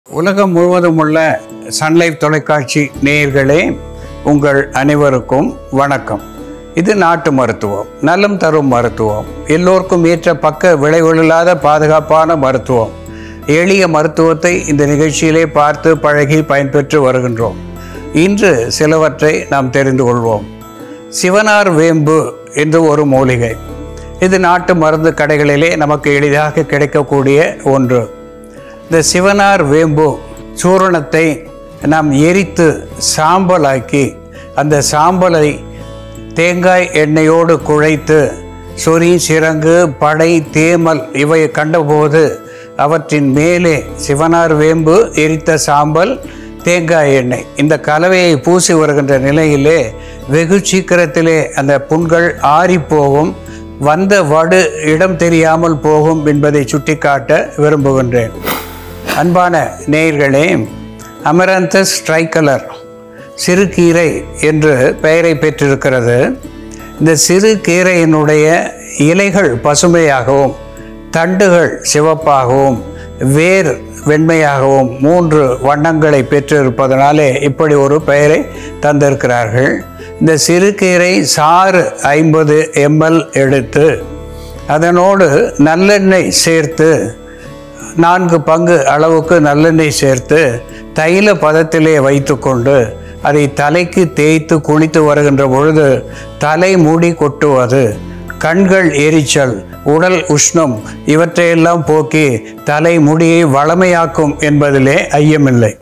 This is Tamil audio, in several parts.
உலகம் முழுவதும் உள்ள சன்லைஃப் தொலைக்காட்சி நேயர்களே, உங்கள் அனைவருக்கும் வணக்கம். இது நாட்டு மருத்துவம், நலம் தரும் மருத்துவம், எல்லோருக்கும் ஏற்ற பக்க விளைவுகளில்லாத பாதுகாப்பான மருத்துவம். எளிய மருத்துவத்தை இந்த நிகழ்ச்சியிலே பார்த்து பழகி பயன்பெற்று வருகின்றோம். இன்று சிலவற்றை நாம் தெரிந்து கொள்வோம். சிவனார் வேம்பு என்று ஒரு மூலிகை. இது நாட்டு மருந்து கடைகளிலே நமக்கு எளிதாக கிடைக்கக்கூடிய ஒன்று. இந்த சிவனார் வேம்பு சூரணத்தை நாம் எரித்து சாம்பலாக்கி அந்த சாம்பலை தேங்காய் எண்ணெயோடு குழைத்து சொறி, சிரங்கு, படை, தேமல் இவை கண்டபோது அவற்றின் மேலே சிவனார் வேம்பு, எரித்த சாம்பல், தேங்காய் எண்ணெய் இந்த கலவையை பூசி வருகின்ற நிலையிலே வெகு சீக்கிரத்திலே அந்த புண்கள் ஆறிப்போகும், வந்த வடு இடம் தெரியாமல் போகும் என்பதை சுட்டிக்காட்ட விரும்புகின்றேன். அன்பான நேயர்களே, அமரந்தஸ் ட்ரைகலர் சிறுகீரை என்று பெயரை பெற்றிருக்கிறது. இந்த சிறு கீரையினுடைய இலைகள் பசுமையாகவும், தண்டுகள் சிவப்பாகவும், வேர் வெண்மையாகவும் 3 வண்ணங்களை பெற்றிருப்பதனாலே இப்படி ஒரு பெயரை தந்திருக்கிறார்கள். இந்த சிறுகீரை சாறு 50 ml எடுத்து அதனோடு நல்லெண்ணெய் சேர்த்து 4 பங்கு அளவுக்கு நல்லெண்ணெய் சேர்த்து தைல பதத்திலே வைத்து கொண்டு அதை தலைக்கு தேய்த்து குளித்து வருகின்ற பொழுது தலை முடி கொட்டுவது, கண்கள் எரிச்சல், உடல் உஷ்ணம் இவற்றையெல்லாம் போக்கி தலை முடியை வளமையாக்கும் என்பதிலே ஐயமில்லை.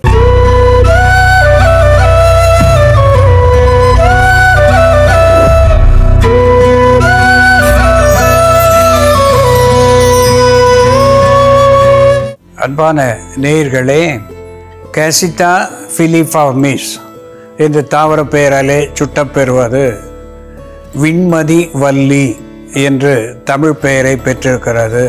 அன்பான நேயர்களே, கேசிட்டா ஃபிலிஃபார்மிஸ் என்று தாவர பெயராலே சுட்டப்பெறுவது விண்மதி வள்ளி என்று தமிழ் பெயரை பெற்றிருக்கிறது.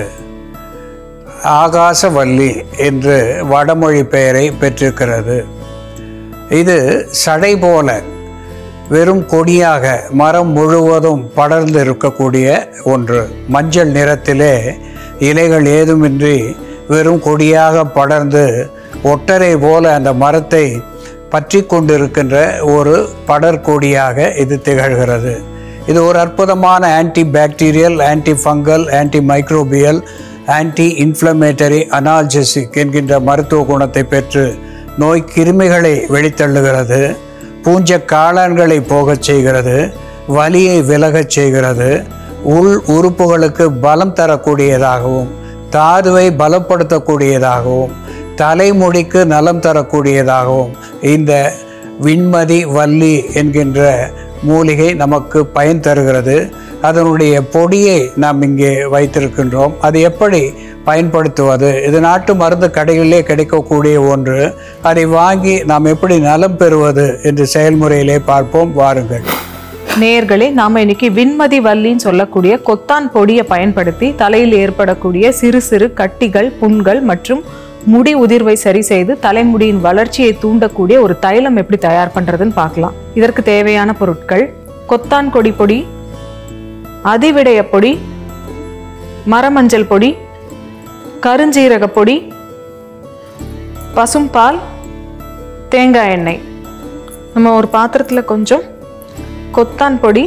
ஆகாசவல்லி என்று வடமொழி பெயரை பெற்றிருக்கிறது. இது சடை போல வெறும் கொடியாக மரம் முழுவதும் படர்ந்து இருக்கக்கூடிய ஒன்று. மஞ்சள் நிறத்திலே இலைகள் ஏதுமின்றி வெறும் கொடியாக படர்ந்து ஒட்டரை போல அந்த மரத்தை பற்றி கொண்டிருக்கின்ற ஒரு படற்கொடியாக இது திகழ்கிறது. இது ஒரு அற்புதமான anti bacterial, anti fungal, anti microbial, anti inflammatory, analgesic என்கின்ற மருத்துவ குணத்தை பெற்று நோய் கிருமிகளை வெளித்தள்ளுகிறது, பூஞ்ச காளான்களை போகச் செய்கிறது, வலியை விலகச் செய்கிறது, உள் உறுப்புகளுக்கு பலம் தரக்கூடியதாகவும், தாதுவை பலப்படுத்தக்கூடியதாகவும், தலைமுடிக்கு நலம் தரக்கூடியதாகவும் இந்த விண்மதி வள்ளி என்கின்ற மூலிகை நமக்கு பயன் தருகிறது. அதனுடைய பொடியை நாம் இங்கே வைத்திருக்கின்றோம். அது எப்படி பயன்படுத்துவது? இது நாட்டு மருந்து கடைகளிலே கிடைக்கக்கூடிய ஒன்று. அதை வாங்கி நாம் எப்படி நலம் பெறுவது என்று செயல்முறையிலே பார்ப்போம். வாருங்கள் நேயர்களே, நாம இன்னைக்கு விண்மதி வள்ளின்னு சொல்லக்கூடிய கொத்தான் பொடியை பயன்படுத்தி தலையில் ஏற்படக்கூடிய சிறு சிறு கட்டிகள், புண்கள் மற்றும் முடி உதிர்வை சரி செய்து தலைமுடியின் வளர்ச்சியை தூண்டக்கூடிய ஒரு தைலம் எப்படி தயார் பண்றதுன்னு பார்க்கலாம். இதற்கு தேவையான பொருட்கள்: கொத்தான் கொடி பொடி, அதிவிடய பொடி, மரமஞ்சள் பொடி, கருஞ்சீரக பொடி, பசும்பால், தேங்காய் எண்ணெய். நம்ம ஒரு பாத்திரத்துல கொஞ்சம் கொத்தான் பொடி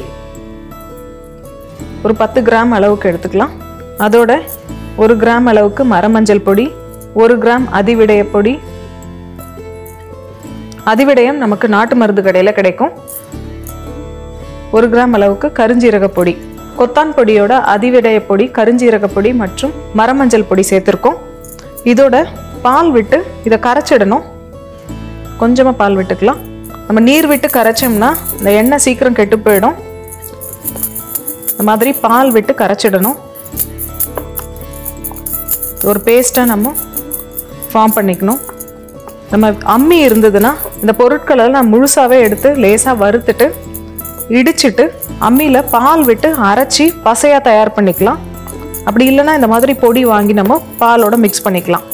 ஒரு 10 கிராம் அளவுக்கு எடுத்துக்கலாம். அதோட 1 கிராம் அளவுக்கு மரமஞ்சள் பொடி, 1 கிராம் அதிவிடய பொடி. அதிவிடயம் நமக்கு நாட்டு மருந்து கடையில் கிடைக்கும். 1 கிராம் அளவுக்கு கருஞ்சீரக பொடி. கொத்தான் பொடியோட அதிவிடய பொடி, கருஞ்சீரக பொடி மற்றும் மரமஞ்சள் பொடி சேர்த்துருக்கோம். இதோட பால் விட்டு இதை கரைச்சிடணும். கொஞ்சமாக பால் விட்டுக்கலாம். நம்ம நீர் விட்டு கரைச்சோம்னா இந்த எண்ணெய் சீக்கிரம் கெட்டு போயிடும். இந்த மாதிரி பால் விட்டு கரைச்சிடணும். ஒரு பேஸ்ட்டாக நம்ம ஃபார்ம் பண்ணிக்கணும். நம்ம அம்மி இருந்ததுன்னா இந்த பொருட்களை நான் முழுசாகவே எடுத்து லேசாக வறுத்துட்டு இடிச்சிட்டு அம்மியில் பால் விட்டு அரைச்சி பசையாக தயார் பண்ணிக்கலாம். அப்படி இல்லைன்னா இந்த மாதிரி பொடி வாங்கி நம்ம பாலோட மிக்ஸ் பண்ணிக்கலாம்.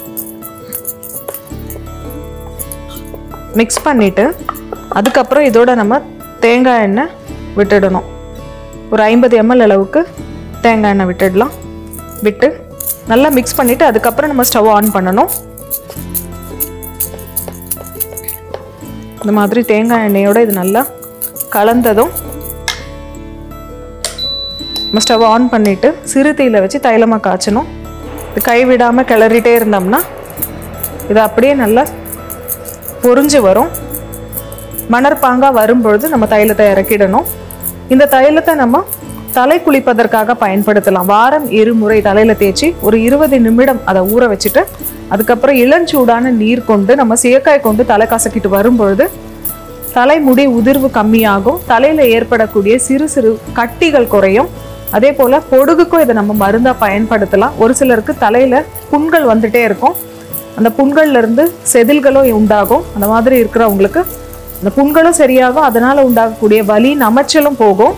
மிக்ஸ் பண்ணிவிட்டு அதுக்கப்புறம் இதோட நம்ம தேங்காய் எண்ணெய் விட்டுடணும். ஒரு 50 ml அளவுக்கு தேங்காய் எண்ணெய் விட்டுடலாம். விட்டு நல்லா மிக்ஸ் பண்ணிவிட்டு அதுக்கப்புறம் நம்ம ஸ்டவ் ஆன் பண்ணணும். இந்த மாதிரி தேங்காய் எண்ணெயோடு இது நல்லா கலந்ததும் நம்ம ஸ்டவ் ஆன் பண்ணிவிட்டு சிறு தீயில வச்சு தைலமாக காய்ச்சணும். இது கைவிடாமல் கிளறிட்டே இருந்தோம்னா இது அப்படியே நல்லா பொரிஞ்சு வரும். மணற்பாங்காக வரும்பொழுது நம்ம தைலத்தை இறக்கிடணும். இந்த தைலத்தை நம்ம தலை குளிப்பதற்காக பயன்படுத்தலாம். வாரம் 2 முறை தலையில் தேய்ச்சி ஒரு 20 நிமிடம் அதை ஊற வச்சுட்டு அதுக்கப்புறம் இளஞ்சூடான நீர் கொண்டு நம்ம சீயக்காய் கொண்டு தலை கசக்கிட்டு வரும்பொழுது தலைமுடி உதிர்வு கம்மியாகும். தலையில் ஏற்படக்கூடிய சிறு சிறு கட்டிகள் குறையும். அதே போல் பொடுகுக்கும் இதை நம்ம மருந்தாக பயன்படுத்தலாம். ஒரு சிலருக்கு தலையில் புண்கள் வந்துட்டே இருக்கும். அந்த புண்கள்லேருந்து செதில்களும் உண்டாகும். அந்த மாதிரி இருக்கிறவங்களுக்கு அந்த புண்களும் சரியாகும். அதனால் உண்டாகக்கூடிய வலி நமைச்சலும் போகும்.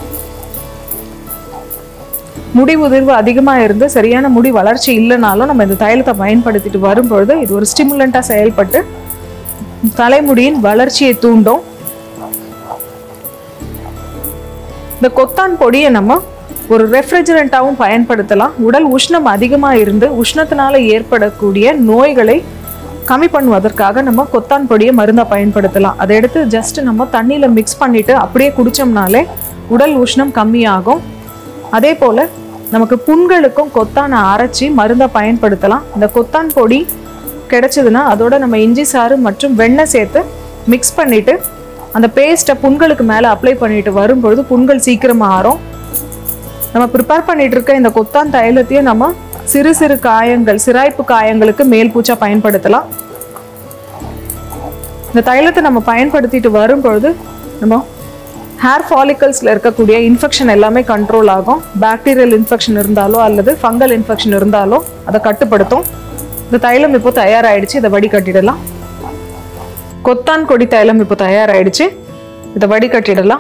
முடி உதிர்வு அதிகமாக இருந்து சரியான முடி வளர்ச்சி இல்லைனாலும் நம்ம இந்த தைலத்தை பயன்படுத்திட்டு வரும்பொழுது இது ஒரு ஸ்டிமுலண்ட்டாக செயல்பட்டு தலைமுடியின் வளர்ச்சியை தூண்டும். இந்த கொத்தான் பொடியை நம்ம ஒரு ரெஃப்ரிஜரண்டாகவும் பயன்படுத்தலாம். உடல் உஷ்ணம் அதிகமாக இருந்து உஷ்ணத்தினால ஏற்படக்கூடிய நோய்களை கம்மி பண்ணுவதற்காக நம்ம கொத்தான் பொடியை மருந்தாக பயன்படுத்தலாம். அதை எடுத்து ஜஸ்ட் நம்ம தண்ணியில் மிக்ஸ் பண்ணிவிட்டு அப்படியே குடித்தோம்னாலே உடல் உஷ்ணம் கம்மியாகும். அதே போல் நமக்கு புண்களுக்கும் கொத்தானை அரைச்சி மருந்தாக பயன்படுத்தலாம். இந்த கொத்தான் பொடி கிடைச்சதுன்னா அதோட நம்ம இஞ்சி சாறு மற்றும் வெண்ணெய் சேர்த்து மிக்ஸ் பண்ணிவிட்டு அந்த பேஸ்ட்டை புண்களுக்கு மேலே அப்ளை பண்ணிட்டு வரும்பொழுது புண்கள் சீக்கிரமாக ஆறும். நம்ம ப்ரிப்பேர் பண்ணிட்டு இருக்க இந்த கொத்தான் தைலத்தையும் நம்ம சிறு சிறு காயங்கள், சிராய்ப்பு காயங்களுக்கு மேல் பூச்சா பயன்படுத்தலாம். இந்த தைலத்தை நம்ம பயன்படுத்திட்டு வரும்பொழுது நம்ம ஹேர் ஃபாலிக்கல்ஸில் இருக்கக்கூடிய இன்ஃபெக்ஷன் எல்லாமே கண்ட்ரோல் ஆகும். பாக்டீரியல் இன்ஃபெக்ஷன் இருந்தாலோ அல்லது ஃபங்கல் இன்ஃபெக்ஷன் இருந்தாலோ அதை கட்டுப்படுத்தும். இந்த தைலம் இப்போ தயாராகிடுச்சு. இதை வடிகட்டிடலாம். கொத்தான் கொடி தைலம் இப்போ தயாராகிடுச்சு. இதை வடிகட்டிடலாம்.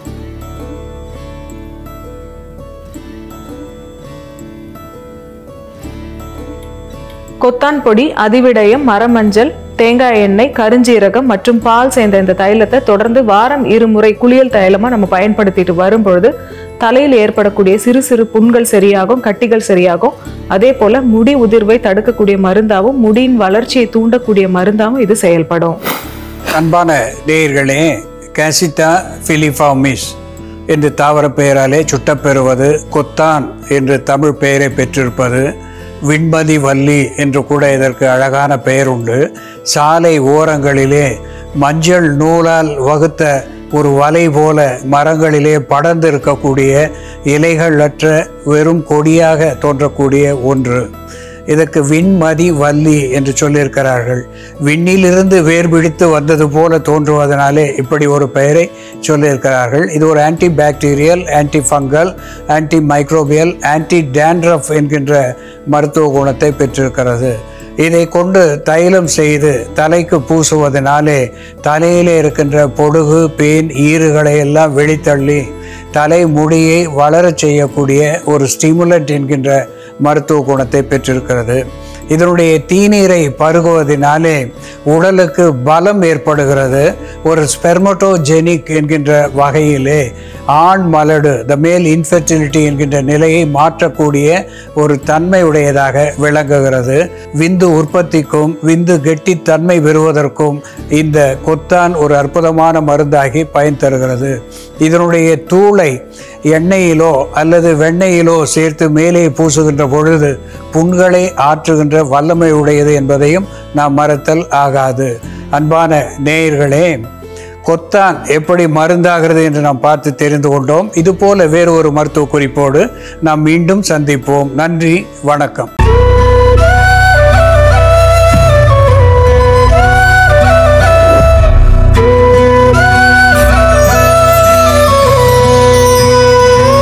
கொத்தான் பொடி, அதிவிடயம், மரமஞ்சள், தேங்காய் எண்ணெய், கருஞ்சீரகம் மற்றும் பால் சேர்ந்த இந்த தைலத்தை தொடர்ந்து வாரம் 2 முறை குளியல் தைலமாக நம்ம பயன்படுத்திட்டு வரும்பொழுது தலையில் ஏற்படக்கூடிய சிறு சிறு புண்கள் சரியாகும், கட்டிகள் சரியாகும். அதே போல் முடி உதிர்வை தடுக்கக்கூடிய மருந்தாகவும் முடியின் வளர்ச்சியை தூண்டக்கூடிய மருந்தாகவும் இது செயல்படும். அன்பான நேயர்களே, கேசிட்டா ஃபிலிஃபார்மிஸ் என்று தாவர பெயராலே சுட்டப்பெறுவது, கொத்தான் என்று தமிழ் பெயரை பெற்றிருப்பது, விண்மதி வள்ளி என்று கூட இதற்கு அழகான பெயர் உண்டு. சாலை ஓரங்களிலே மஞ்சள் நூலால் வகுத்த ஒரு வலை போல மரங்களிலே படர்ந்து இருக்கக்கூடிய இலைகள் அற்ற வெறும் கொடியாக தோன்றக்கூடிய ஒன்று. இதற்கு விண்மதி வள்ளி என்று சொல்லியிருக்கிறார்கள். விண்ணிலிருந்து வேர்பிடித்து வந்தது போல தோன்றுவதனாலே இப்படி ஒரு பெயரை சொல்லியிருக்கிறார்கள். இது ஒரு anti bacterial, anti fungal, anti microbial, anti dandruff என்கின்ற மருத்துவ குணத்தை பெற்றிருக்கிறது. இதை கொண்டு தைலம் செய்து தலைக்கு பூசுவதனாலே தலையிலே இருக்கின்ற பொடுகு, பேன், ஈறுகளை எல்லாம் வெளித்தள்ளி தலைமுடியை வளரச் செய்யக்கூடிய ஒரு ஸ்டிமுலண்ட் என்கின்ற மருத்துவ குணத்தை பெற்றிருக்கிறது. இதனுடைய தீநீரை பருகுவதனாலே உடலுக்கு பலம் ஏற்படுகிறது. ஒரு ஸ்பெர்மட்டோஜெனிக் என்கின்ற வகையிலே ஆண் மலடு, த மேல் இன்ஃபெர்டிலிட்டி என்கின்ற நிலையை மாற்றக்கூடிய ஒரு தன்மை உடையதாக விளங்குகிறது. விந்து உற்பத்திக்கும் விந்து கெட்டித்தன்மை பெறுவதற்கும் இந்த கொத்தான் ஒரு அற்புதமான மருந்தாகி பயன் தருகிறது. இதனுடைய தூளை எண்ணெயிலோ அல்லது வெண்ணெயிலோ சேர்த்து மேலே பூசுகின்ற பொழுது புண்களை ஆற்றுகின்ற வல்லமை உடையது என்பதையும் நாம் மறத்தல் ஆகாது. அன்பான நேயர்களே, கொத்தான் எப்படி மருந்தாகிறது என்று நாம் பார்த்து தெரிந்து கொண்டோம். இதுபோல வேறு ஒரு மருத்துவ குறிப்போடு நாம் மீண்டும் சந்திப்போம். நன்றி, வணக்கம்.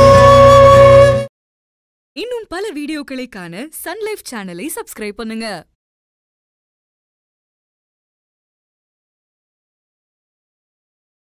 இன்னும் பல வீடியோக்களை காண சன் லைஃப் சேனலை சப்ஸ்கிரைப் பண்ணுங்க.